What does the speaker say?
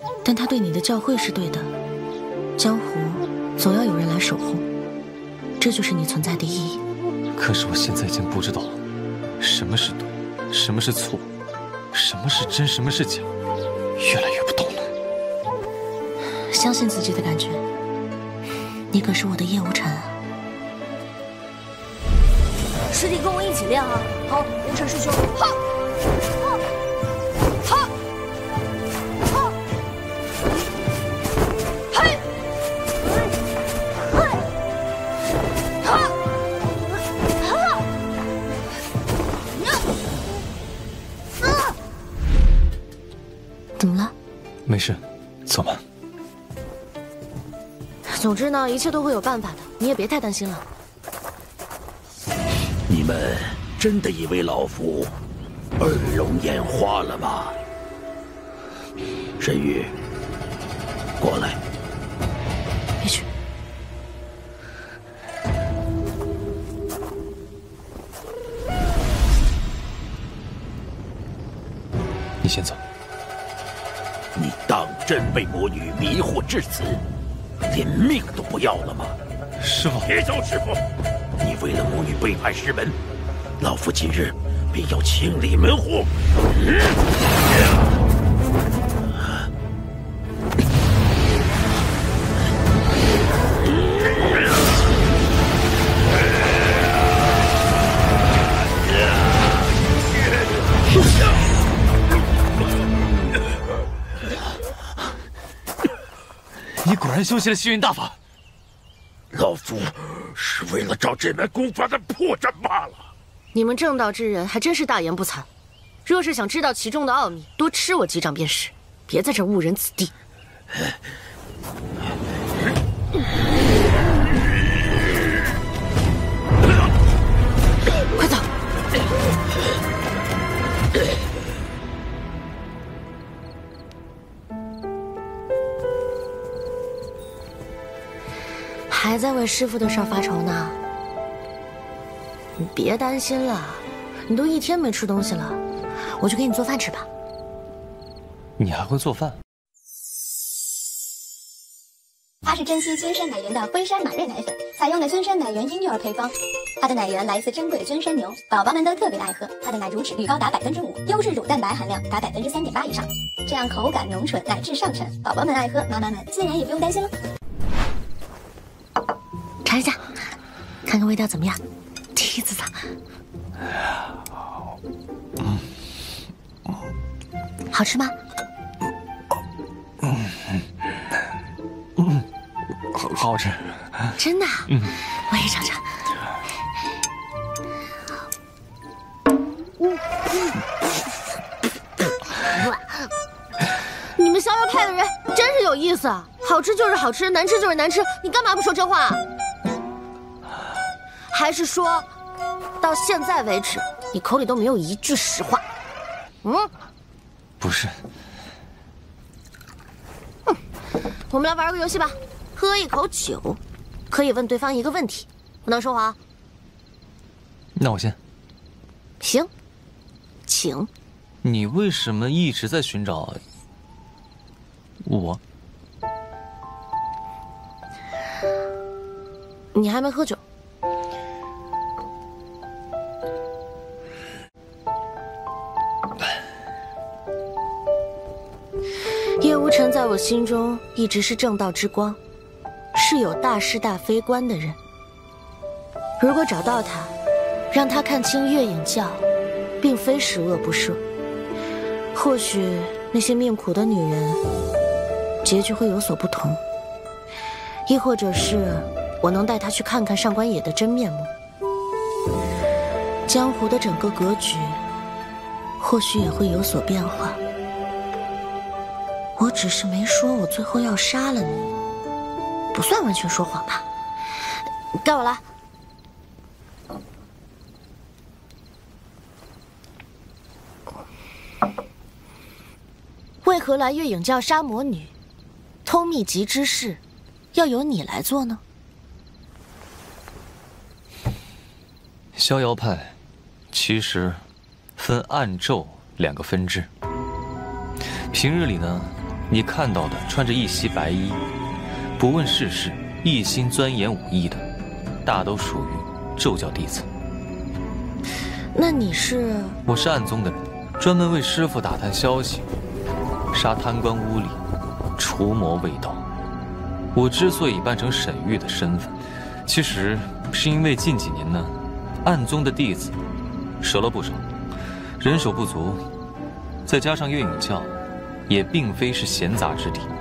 但他对你的教诲是对的。江湖总要有人来守护，这就是你存在的意义。 可是我现在已经不知道什么是对，什么是错，什么是真，什么是假，越来越不懂了。 相信自己的感觉，你可是我的叶无尘啊！ 师弟跟我一起练啊！好，无尘师兄，哈，哈，哈，哈，嘿，嘿，哈，哈， 怎么了？ 没事，走吧。 总之呢，一切都会有办法的，你也别太担心了。 你们真的以为老夫耳聋眼花了吗？沈玉，过来。 别去。 你先走。 你当真被魔女迷惑至此，连命都不要了吗？ 师父， 别叫师父！你为了魔女背叛师门，老夫今日便要清理门户。 你果然修习了星云大法。 老夫是为了找这门功法的破绽罢了。 你们正道之人还真是大言不惭。若是想知道其中的奥秘，多吃我几掌便是，别在这误人子弟。快走！ 还在为师傅的事儿发愁呢？你别担心了，你都1天没吃东西了，我去给你做饭吃吧。 你还会做饭？ 它是珍稀尊山奶源的辉山马瑞奶粉，采用了尊山奶源婴幼儿配方。它的奶源来自珍贵尊山牛，宝宝们都特别的爱喝。它的奶乳脂率高达5%，优质乳蛋白含量达3.8%以上，这样口感浓醇，奶质上乘，宝宝们爱喝，妈妈们自然也不用担心了。 尝一下，看看味道怎么样？梯子的。好吃吗？ 好吃。 真的？我也尝尝。 你们逍遥派的人真是有意思啊！好吃就是好吃，难吃就是难吃，你干嘛不说真话啊？还是说，到现在为止，你口里都没有一句实话？ 不是。 我们来玩个游戏吧，喝一口酒，可以问对方一个问题，不能说谎。 那我先。 行，请。 你为什么一直在寻找我？ 你还没喝酒。叶无尘在我心中一直是正道之光，是有大是大非观的人。如果找到他，让他看清月影教并非十恶不赦，或许那些命苦的女人结局会有所不同，亦或者是我能带他去看看上官野的真面目，江湖的整个格局或许也会有所变化。我只是没说我最后要杀了你，不算完全说谎吧。该我来。为何来月影教杀魔女？偷秘籍之事，要由你来做呢？ 逍遥派其实分暗咒2个分支。平日里呢， 你看到的穿着一袭白衣，不问世事，一心钻研武艺的，大都属于咒教弟子。 那你是？ 我是暗宗的人，专门为师父打探消息，杀贪官污吏，除魔卫道。我之所以扮成沈玉的身份，其实是因为近几年呢，暗宗的弟子少了不少，人手不足，再加上月影教也并非是闲杂之地。